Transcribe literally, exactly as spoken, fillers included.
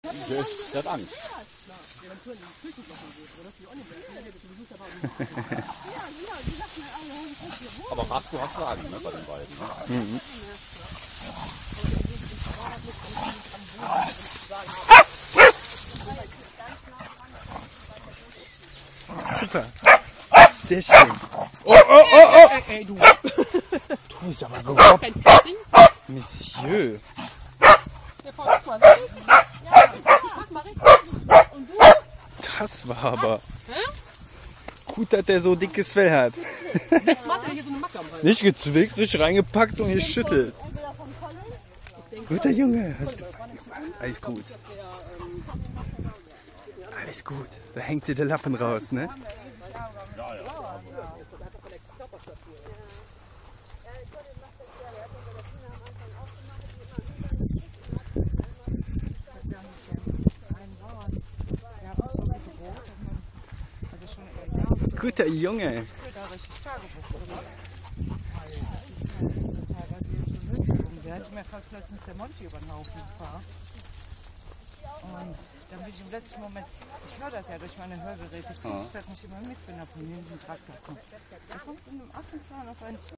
Der, der hat Angst. Aber Rasko hat Sagen, ne, bei den beiden. Ne? Mhm. Super. Sehr schön. Oh, oh, oh, oh. Ey, ey, du. Du bist aber gerobbt. Monsieur. Das war aber. Gut, dass der so dickes Fell hat. Jetzt macht er hier so eine Macke am Hals. Nicht gezwickt, richtig reingepackt und geschüttelt. Guter Junge. Hast du alles gut. Alles gut. Da hängt dir der Lappen raus, ne? Guter Junge. Der hat mir fast letztens der Monty über den Haufen gefahren. Und dann bin ich im letzten Moment, ich höre das ja durch meine Hörgeräte, kriege ich das nicht immer mit, wenn er von hinten Traktor kommt. Der kommt in einem Affenzahn auf einen zu.